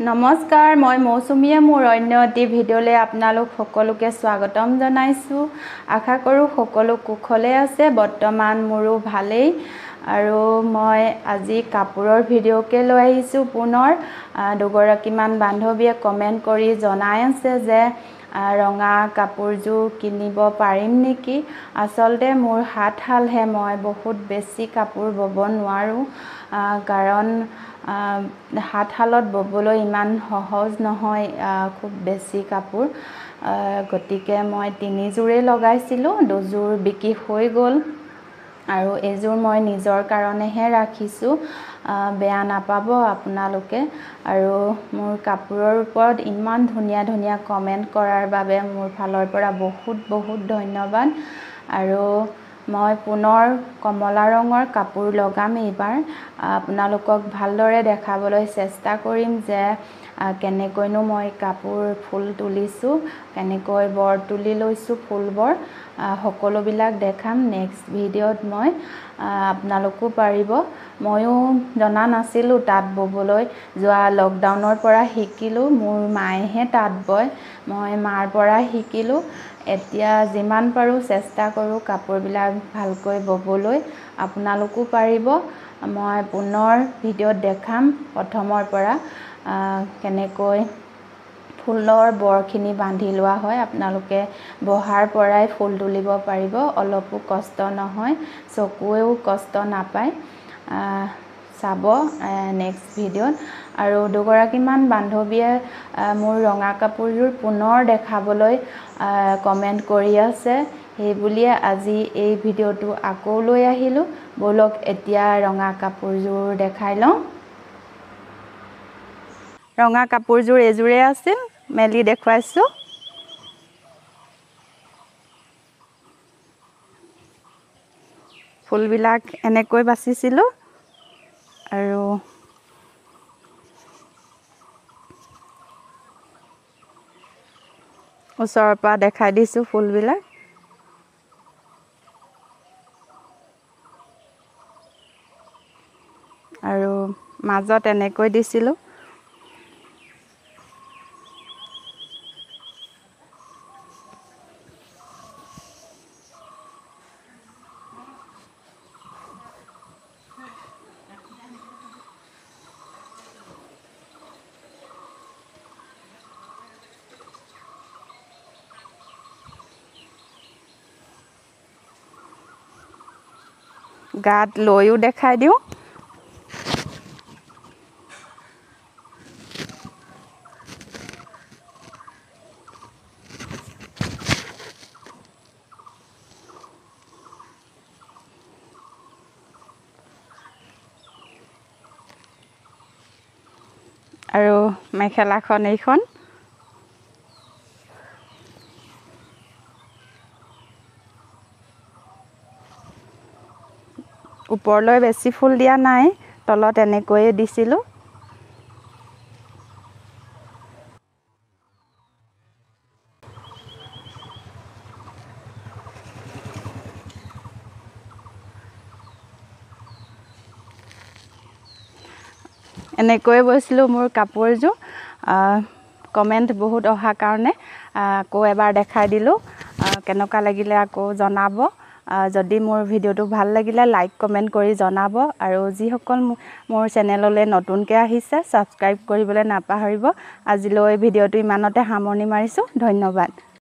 নমস্কাৰ, মই মৌচুমীয়ে মোৰ অন্য এটি ভিডিঅ'লৈ আপোনালোক সকলোকে স্বাগতম জনাইছোঁ। আশা কৰোঁ সকলো কুশলে আছে। বৰ্তমান মোৰো ভালেই আৰু মই আজি কাপোৰৰ ভিডিঅ'কে লৈ আহিছোঁ। পুনৰ দুগৰাকীমান বান্ধৱীয়ে কমেণ্ট কৰি জনাই আছে যে ৰঙা কাপোৰযোৰ কিনিব পাৰিম নেকি। আচলতে মোৰ হাতশালহে, মই বহুত বেছি কাপোৰ বব নোৱাৰোঁ, কাৰণ হাতশালত ববলৈ ইমান সহজ নহয় খুব বেছি কাপোৰ। গতিকে মই 3 যোৰেই লগাইছিলোঁ, 2 যোৰ বিক্ৰী হৈ গ'ল আৰু এযোৰ মই নিজৰ কাৰণেহে ৰাখিছোঁ, বেয়া নাপাব আপোনালোকে। আৰু মোৰ কাপোৰৰ ওপৰত ইমান ধুনীয়া ধুনীয়া কমেণ্ট কৰাৰ বাবে মোৰ ফালৰ পৰা বহুত ধন্যবাদ। আৰু মই পুনৰ কমলা ৰঙৰ কাপোৰ লগাম এইবাৰ। আপোনালোকক ভালদৰে দেখাবলৈ চেষ্টা কৰিম যে কেনেকৈনো মই কাপোৰ ফুল তুলিছোঁ, কেনেকৈ বৰ তুলি লৈছোঁ ফুলবোৰ, সকলোবিলাক দেখাম নেক্সট ভিডিঅ'ত মই। আপোনালোকো পাৰিব। ময়ো জনা নাছিলোঁ তাঁত ববলৈ, যোৱা লকডাউনৰ পৰা শিকিলোঁ। মোৰ মায়েহে তাঁত বয়, মই মাৰ পৰা শিকিলোঁ। এতিয়া যিমান পাৰোঁ চেষ্টা কৰোঁ কাপোৰবিলাক ভালকৈ ববলৈ। আপোনালোকো পাৰিব। মই পুনৰ ভিডিঅ'ত দেখাম প্ৰথমৰ পৰা কেনেকৈ ফুলৰ বৰখিনি বান্ধি লোৱা হয়। আপোনালোকে বহাৰ পৰাই ফুল তুলিব পাৰিব, অলপো কষ্ট নহয়, চকুৱেও কষ্ট নাপায়। চাব নেক্সট ভিডিঅ'ত। আৰু দুগৰাকীমান বান্ধৱীয়ে মোৰ ৰঙা কাপোৰযোৰ পুনৰ দেখাবলৈ কমেণ্ট কৰি আছে, সেই বুলিয়ে আজি এই ভিডিঅ'টো আকৌ লৈ আহিলোঁ। ব'লক এতিয়া ৰঙা কাপোৰযোৰ দেখাই লওঁ। ৰঙা কাপোৰযোৰ এযোৰে আছিল, মেলি দেখুৱাইছোঁ। ফুলবিলাক এনেকৈ বাচিছিলোঁ আৰু ওচৰৰ পৰা দেখাই দিছোঁ ফুলবিলাক। আৰু মাজত এনেকৈ দিছিলোঁ। গাত লৈও দেখাই দিওঁ। আৰু মেখেলাখন এইখন। ওপৰলৈ বেছি ফুল দিয়া নাই, তলত এনেকৈয়ে দিছিলোঁ। এনেকৈয়ে বৈছিলোঁ মোৰ কাপোৰযোৰ। কমেণ্ট বহুত অহাৰ কাৰণে আকৌ এবাৰ দেখাই দিলোঁ। কেনেকুৱা লাগিলে আকৌ জনাব। যদি মোৰ ভিডিঅ'টো ভাল লাগিলে লাইক কমেণ্ট কৰি জনাব। আৰু যিসকল মোৰ চেনেললৈ নতুনকৈ আহিছে ছাবস্ক্ৰাইব কৰিবলৈ নাপাহৰিব। আজিলৈ ভিডিঅ'টো ইমানতে সামৰণি মাৰিছোঁ। ধন্যবাদ।